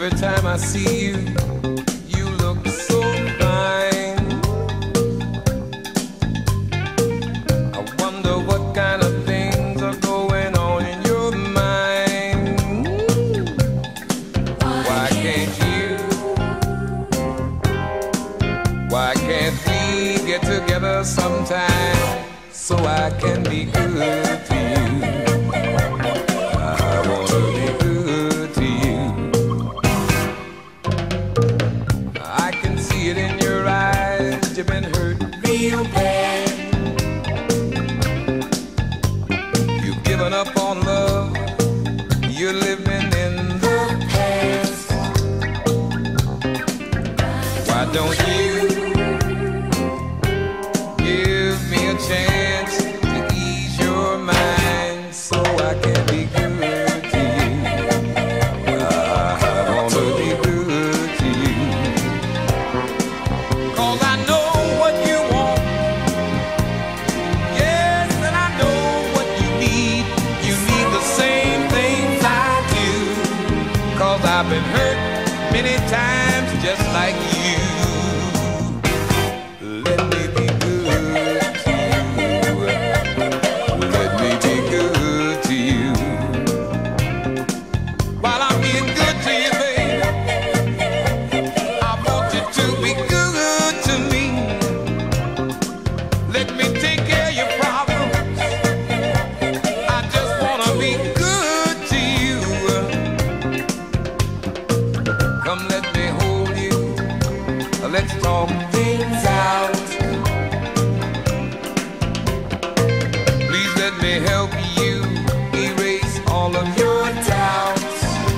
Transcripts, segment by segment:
Every time I see you, you look so fine. I wonder what kind of things are going on in your mind. Why can't we get together sometime so I can be good to you? I wanna be good to you. I can see it in your eyes, you've been hurt real bad. You've given up on love, you're living in the past. Why don't you give me a chance to ease your mind so I can be good to you? I wanna be good to you. 'Cause I know what you want, yes, and I know what you need. You need the same things I do. 'Cause I've been hurt many times just like you. Let me be good to you. Let me be good to you. While I'm being good to you, baby, I want you to be good to me. Let me take care of your problems. I just wanna be good to you. Come, let me hold you. Let's talk things out. Please let me help you erase all of your doubts.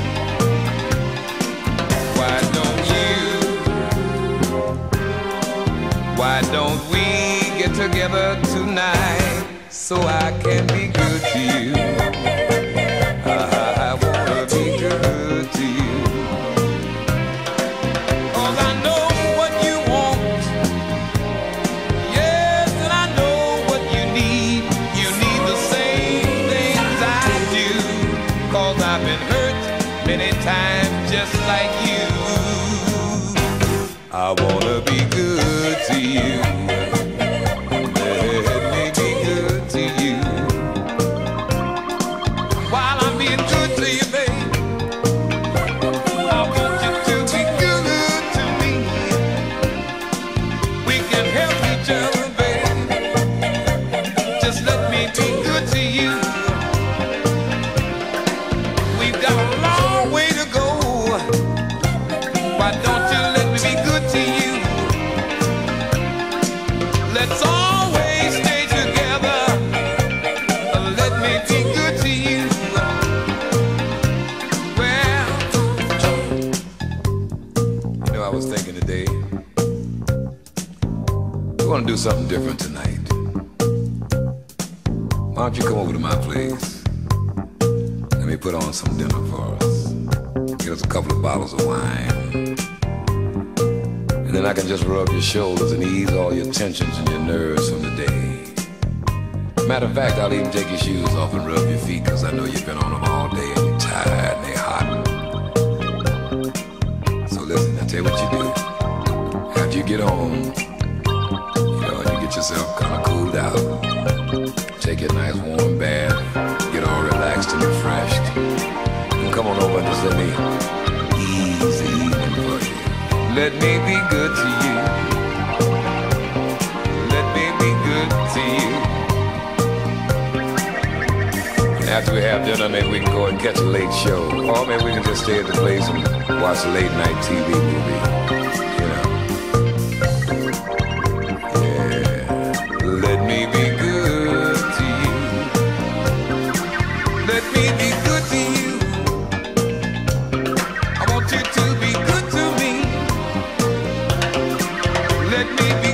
Why don't we get together tonight so I can be good to you? I wanna be good to you. 'Cause I know what you want, yes, and I know what you need. You need the same things I do. 'Cause I've been hurt many times just like you. I wanna be good to you. Let me be good to you. While I'm being good to you, babe, I want you to be good to me. We can help each other, babe. Just let me be good to you. We've got a long way to go. Why don't you let me be good to you? Let's always stay together. Let me be good to you. Well, you know, I was thinking today, we're gonna do something different tonight. Why don't you come over to my place? Let me put on some dinner for us. Get us a couple of bottles of wine. And then I can just rub your shoulders and ease all your tensions and your nerves from the day. Matter of fact, I'll even take your shoes off and rub your feet, 'cause I know you've been on them all day and you're tired and they're hot. So listen, I'll tell you what you do. After you get home, you know, and you get yourself kind of cooled out, take a nice warm bath, get all relaxed and refreshed, and come on over and just let me ease the evening for you. Let me be good to you. Let me be good to you. And after we have dinner, maybe we can go and catch a late show. Or maybe we can just stay at the place and watch a late night TV movie. You know. Yeah. Let me be good to you. Let me be good to you. I want you to be good to me. Let me be